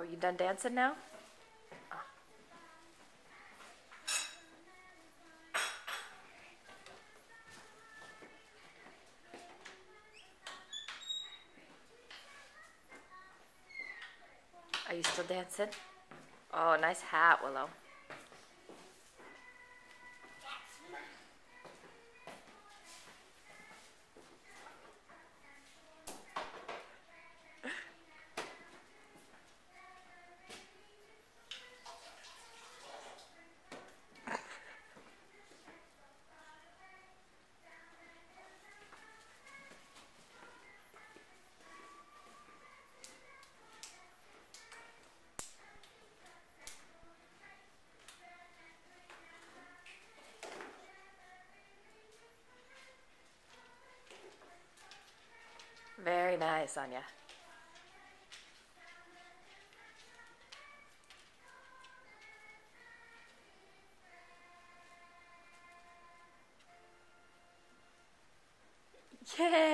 you done dancing now? Oh. Are you still dancing? Oh, nice hat, Willow. Very nice, Anya. Yay!